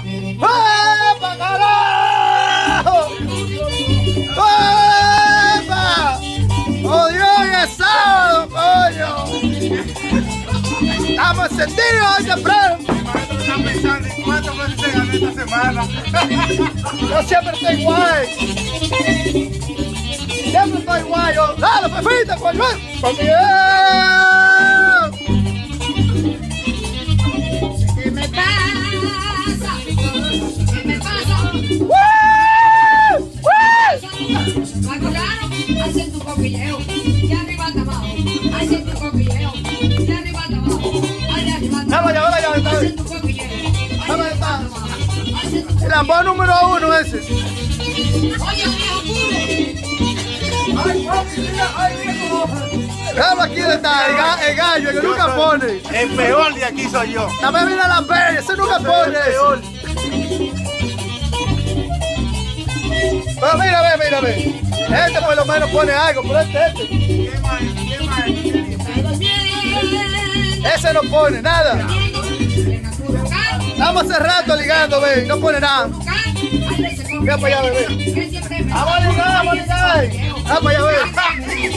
¡Epa, carajo! ¡Epa! ¡Oh, Dios, es sábado, coño! ¡Estamos encendidos hoy temprano! Mi maestro está pensando en cuántas veces se ganó esta semana. Yo siempre estoy guay. Siempre estoy guay. Yo, dale, Pepita, coño. ¡Con Miguel! ¿Qué me pasa? ¿Qué me pasa? Macolano, hacen tu coquilleo. De arriba hasta abajo. Hacen tu coquilleo. De arriba hasta abajo. De arriba hasta abajo. Hacen tu coquilleo. El ambón número 1 ese. Oye, viejo puro. Déjame aquí donde está el gallo, el que nunca pone. El peor de aquí soy yo. Dame mira la pena, ese nunca pone. Peor. Pero mira, ve. Este por lo menos pone algo, pero este. ¿Qué más? Ese no pone nada. Estamos hace rato ligando, ve, no pone nada. Ve para allá, bebé. Vamos a ligar. Vamos para allá, ve.